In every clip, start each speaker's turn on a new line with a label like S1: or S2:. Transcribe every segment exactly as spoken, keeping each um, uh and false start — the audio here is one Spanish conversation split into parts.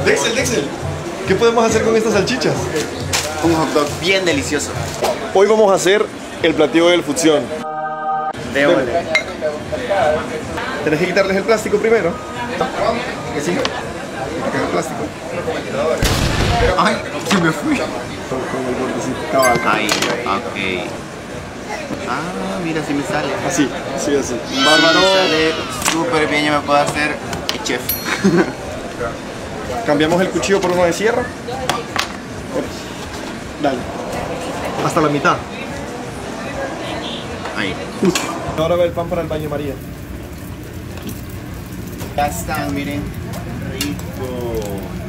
S1: Dexel, Dexel, ¿qué podemos hacer con estas salchichas?
S2: Un hot dog bien delicioso.
S1: Hoy vamos a hacer el platillo del fusión.
S2: Démosle.
S1: Tenés que quitarles el plástico primero. ¿Que sí? Quitar el plástico.
S2: Ay, se me fui.
S1: Con, con el bordecito. Cabal.
S2: Ay, ok. Ah, mira, si me sale.
S1: Así, sí, así.
S2: Bárbaro. Me sale súper bien, yo me puedo hacer chef.
S1: Cambiamos el cuchillo por uno de sierra. Dale. Hasta la mitad.
S2: Ahí.
S1: Ahora va el pan para el baño María.
S2: Ya están, miren. Rico.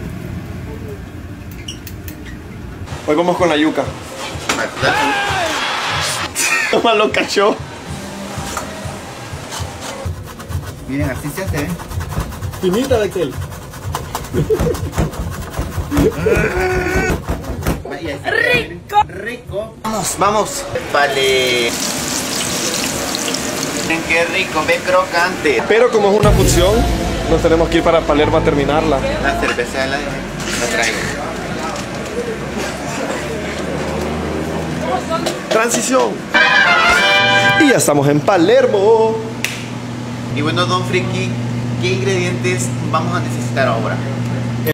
S1: Hoy vamos con la yuca. Toma, lo cachó.
S2: Miren, así se hace, ¿eh?
S1: Finita de aquel.
S2: Rico. Rico. Vamos, vamos. Vale. Miren qué rico, ve crocante.
S1: Pero como es una fusión, nos tenemos que ir para Palermo a terminarla.
S2: La cerveza la, la traigo.
S1: Transición. Y ya estamos en Palermo.
S2: Y bueno, Don Friki, ¿qué ingredientes vamos a necesitar ahora?